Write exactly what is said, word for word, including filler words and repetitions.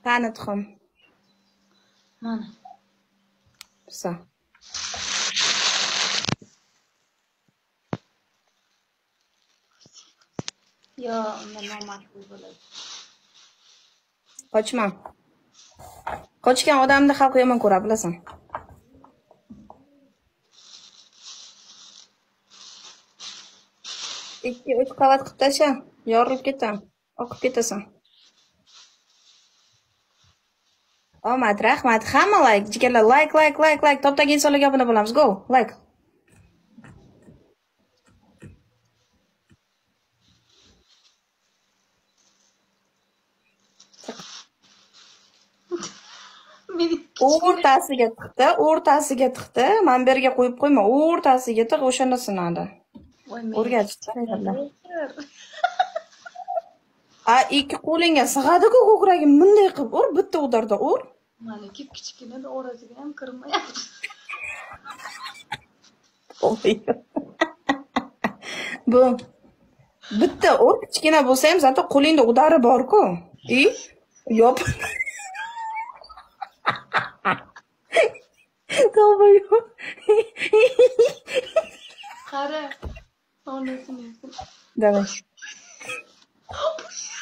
Qani tuxum. Mana. Pisa. Yo, unda nomaqbul bo'ladi. Qochma. Qochgan odamni xalq yomon ko'ra, bilasan. ikki uch qavat qilib tasha, yorilib ketam, oqib ketasan. Omad, rahmat. Hamma like, jigarlar, like, like, like, like. Topdagi insonlarga obuna bo'lamiz. Go, like. O'rtasiga tiqdi, o'rtasiga tiqdi. Men bu yerga qo'yib qo'yma, o'rtasiga tiq, o'shanda sinadi. O'rgatishdi. A, ikki qo'lingga sig'adi-ku ko'kragim, bunday qilib ur, bitta udarda ur. Mana kep kichkina orasiga ham kirmayapti. Bu bitta ur, kichkina bo'lsa ham, zato qo'lingda udari bor-ku. I, yop. Tavba-yo. Qara. Onasini. Davay.